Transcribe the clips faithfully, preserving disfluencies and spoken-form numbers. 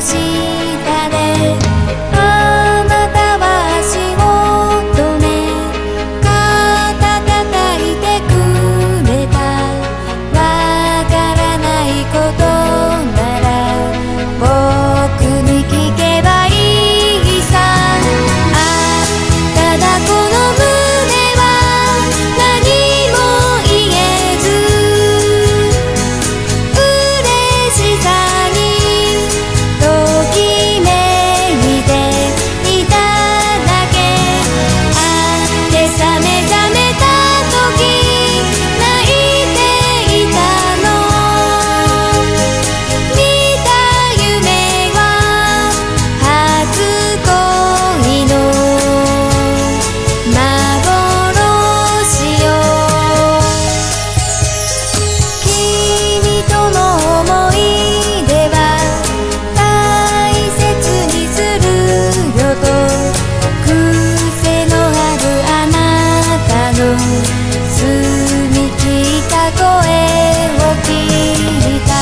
下であなたは足を止め肩叩いてくれた。わからないことなら僕に聞けばいいさ。あただこの胸は何も言えず嬉しさにときめいていただけ。あって覚め覚めた時泣いていたの。見た夢は初恋の幻よ。君との思い出は大切にするよと癖のあるあなたの澄み切った声を聞いた。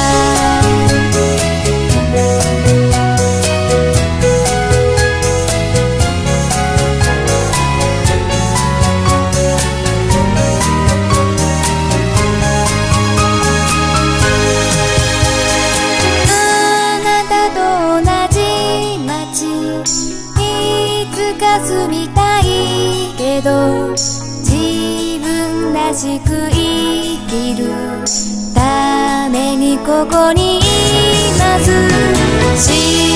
あなたと同じ街いつか住みたいけど自分らしく生きるためにここにいます。